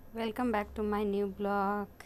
Welcome back to my new blog.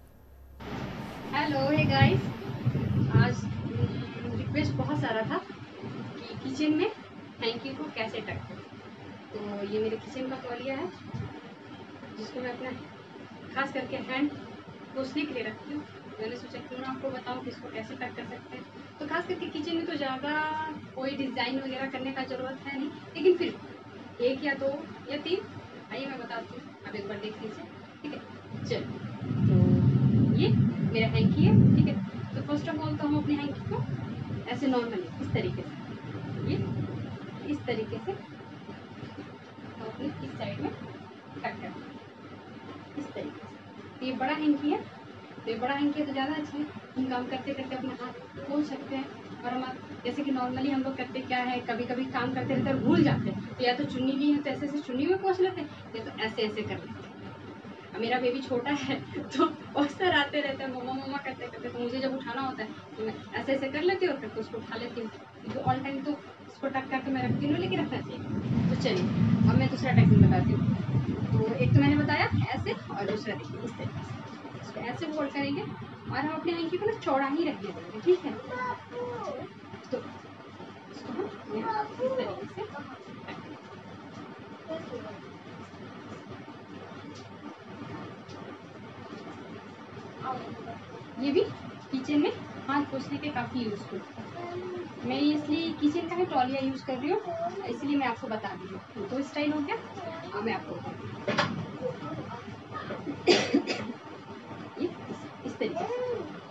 Hello hey guys. आज request बहुत सारा था कि किचन में हैंकी को कैसे टक करें। तो ये मेरे किचन का तौलिया है जिसको मैं अपना खास करके हैंड पोंछने के लिए रखती हूँ। मैंने सोचा क्यों ना आपको बताऊँ कि इसको कैसे टक कर सकते हैं। तो खास करके किचन में तो ज़्यादा कोई डिज़ाइन वगैरह करने का ज़रूरत है नहीं, लेकिन फिर एक या दो या तीन, आइए मैं बताती हूँ, आप एक बार देख लीजिए। ठीक है, चलिए। तो ये मेरा हैंकी है। ठीक है, तो फर्स्ट ऑफ ऑल तो हम अपने हैंकी को ऐसे नॉर्मली इस तरीके से, ये इस तरीके से हम अपने इस साइड में कट करते हैं, इस तरीके से। तो ये बड़ा हैंकी है, तो ये बड़ा हैंकी है तो ज़्यादा अच्छा है। हम काम करते करते अपना हाथ खोल सकते हैं। और हम जैसे कि नॉर्मली हम लोग करते क्या है, कभी कभी काम करते रहते और भूल जाते हैं, तो या तो चुन्नी ली है तो ऐसे ऐसे चुन्नी में पोंछ लेते हैं, या तो ऐसे ऐसे कर लेते हैं। मेरा बेबी छोटा है तो अक्सर आते रहते हैं मम्मा मम्मा करते करते, तो मुझे जब उठाना होता है तो मैं ऐसे ऐसे कर लेती हूँ और फिर तो उसको उठा लेती हूँ, क्योंकि ऑल टाइम तो इसको टक करके मैं रखती हूँ, लेकिन रखना चाहिए। तो चलिए अब मैं दूसरा टेक्निक बताती हूँ। तो एक तो मैंने बताया ऐसे, और दूसरा देखिए इस तरीके से इसको ऐसे फोल्ड करेंगे और हम अपने हैंकी को ना चौड़ा ही रखने देंगे। ठीक है, तो इसको हम यहाँ इस तरीके से ये भी किचन में हाथ पोंछने के काफ़ी यूज़फुल है। मैं इसलिए किचन का ही तौलिया यूज़ कर रही हूँ, इसलिए मैं आपको बता दी हूँ। तो स्टाइल हो गया। अब मैं आपको बताती हूँ। ये इस तरीके से,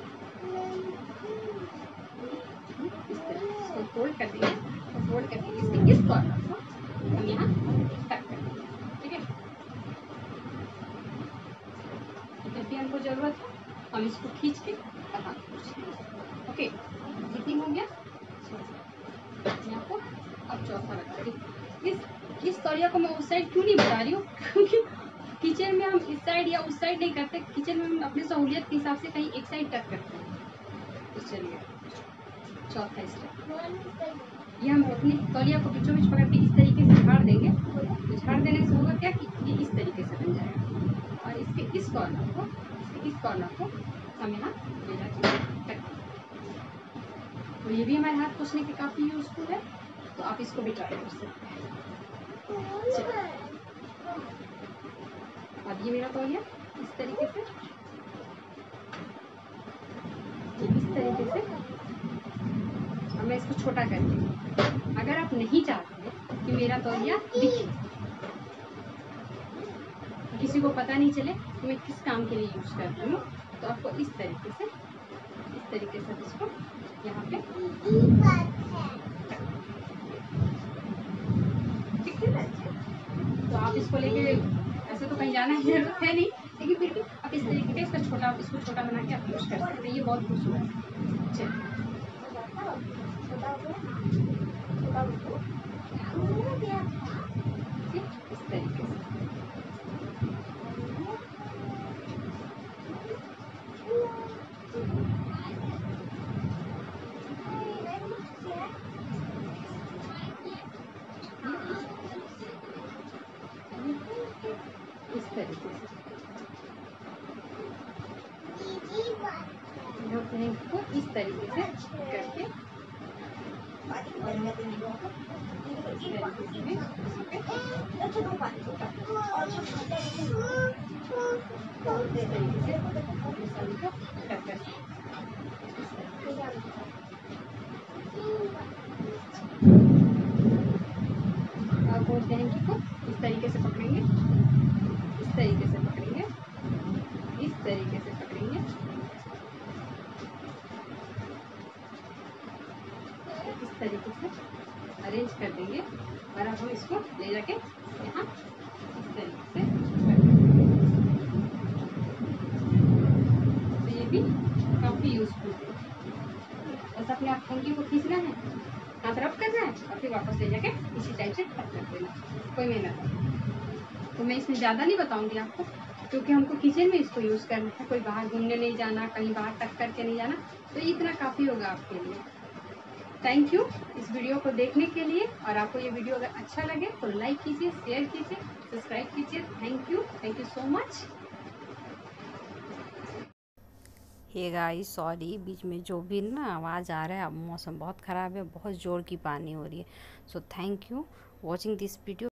इस तरीके से इसको फोल्ड कर देंगे और फोल्ड करके इसके इस कॉर्नर को हम यहाँ टक कर देंगे। ठीक है, जब भी हमको ज़रूरत हो हम इसको खींच के और हाथ पोंछ लेंगे। ओके, ये तीन हो गया। मैं आपको अब चौथा बता रही। इस तौलिया को मैं उस साइड क्यों नहीं बता रही हूँ, क्योंकि किचन में हम इस साइड या उस साइड नहीं करते। किचन में हम अपनी सहूलियत के हिसाब से कहीं एक साइड टक करते हैं। तो चलिए चौथा स्टेप, ये हम अपनी तौलिया को बीचों बीच पकड़ के इस तरीके से झाड़ देंगे। तो झाड़ देने से होगा क्या कि ये इस तरीके से बन जाएगा, और इसके इस कॉर्नर को हम यहाँ ले जाके टक देंगे। तो ये भी हमारे हाथ पोंछने के काफ़ी यूज़फुल है, तो आप इसको भी ट्राई कर सकते हैं। अब ये मेरा तौलिया इस तरीके से, इस तरीके से, अब मैं इसको छोटा करके, अगर आप नहीं चाहते कि मेरा तौलिया दिखे, किसी को पता नहीं चले कि मैं किस काम के लिए यूज़ कर रही हूँ, तो आपको इस तरीके से इसको यहाँ पे, ठीक है। तो आप इसको लेके, ऐसे तो कहीं जाना की जरूरत है नहीं, लेकिन फिर भी आप इस तरीके का इसको छोटा बना के आप यूज़ कर सकते हैं। ये बहुत खूबसूरत है। चलिए इस तरीके से इस तरीके से को इस तरीके से करके, और हम अपने को इस तरीके से इस तरीके से अपने सभी को कट कर सकते हैं। और बोलते हैं कि को इस तरीके से पकड़ेंगे, इस तरीके से पकड़ेंगे, इस तरीके से पकड़ेंगे, इस तरीके से अरेंज कर देंगे, और अब हम इसको ले जाके यहाँ इस तरीके से कर देंगे। तो ये भी काफ़ी यूज़फुल है। बस अपने आप हैंकी को खींचना है, हाथ रब करना है, और फिर वापस ले जाके इसी टाइप से टक कर देना, कोई मेहनत नहीं। तो मैं इसमें ज़्यादा नहीं बताऊंगी आपको, क्योंकि हमको किचन में इसको यूज़ करना है, कोई बाहर घूमने नहीं जाना, कहीं बाहर टक करके नहीं जाना, तो इतना काफ़ी होगा आपके लिए। थैंक यू इस वीडियो को देखने के लिए, और आपको ये वीडियो अगर अच्छा लगे तो लाइक कीजिए, शेयर कीजिए, सब्सक्राइब कीजिए। Thank you so much. Hey guys, sorry, बीच में जो भी ना आवाज़ आ रहा है, अब मौसम बहुत ख़राब है, बहुत ज़ोर की पानी हो रही है। So thank you watching this video.